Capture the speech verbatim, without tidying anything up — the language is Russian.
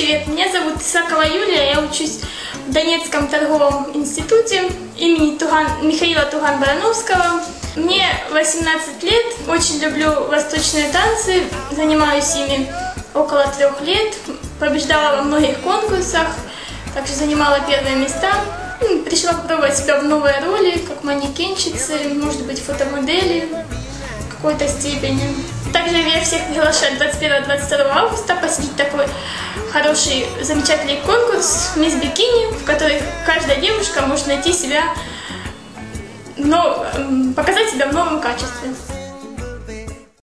привет! Меня зовут Исакова Юлия, я учусь в Донецком торговом институте имени Туган, Михаила Туган-Барановского. Мне восемнадцать лет, очень люблю восточные танцы, занимаюсь ими около трех лет, побеждала во многих конкурсах, также занимала первые места. Пришла попробовать себя в новой роли, как манекенщицы, может быть, фотомодели в какой-то степени. Также я всех приглашаю двадцать первого — двадцать второго августа посетить такой хороший, замечательный конкурс «Мисс Бикини», в котором каждая девушка может найти себя, но показать себя в новом качестве.